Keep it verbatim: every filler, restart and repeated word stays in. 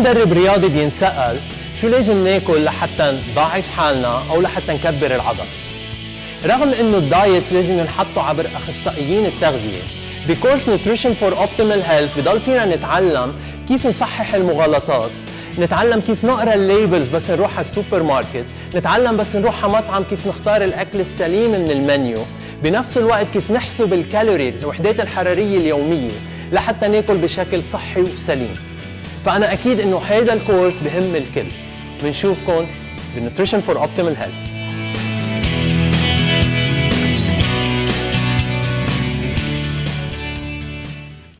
مدرب رياضي بينسأل شو لازم ناكل لحتى نضاعف حالنا أو لحتى نكبر العضل. رغم إنه الدايتس لازم ينحطوا عبر أخصائيين التغذية، بكورس نوتريشن فور اوبتيمال هيلث بضل فينا نتعلم كيف نصحح المغالطات، نتعلم كيف نقرا الليبلز بس نروح على السوبر ماركت، نتعلم بس نروح على مطعم كيف نختار الأكل السليم من المنيو، بنفس الوقت كيف نحسب الكالوري الوحدات الحرارية اليومية لحتى ناكل بشكل صحي وسليم. فأنا أكيد إنه هيدا الكورس بهم الكل. بنشوفكم بالنوتريشن فور اوبتيمال هيلث.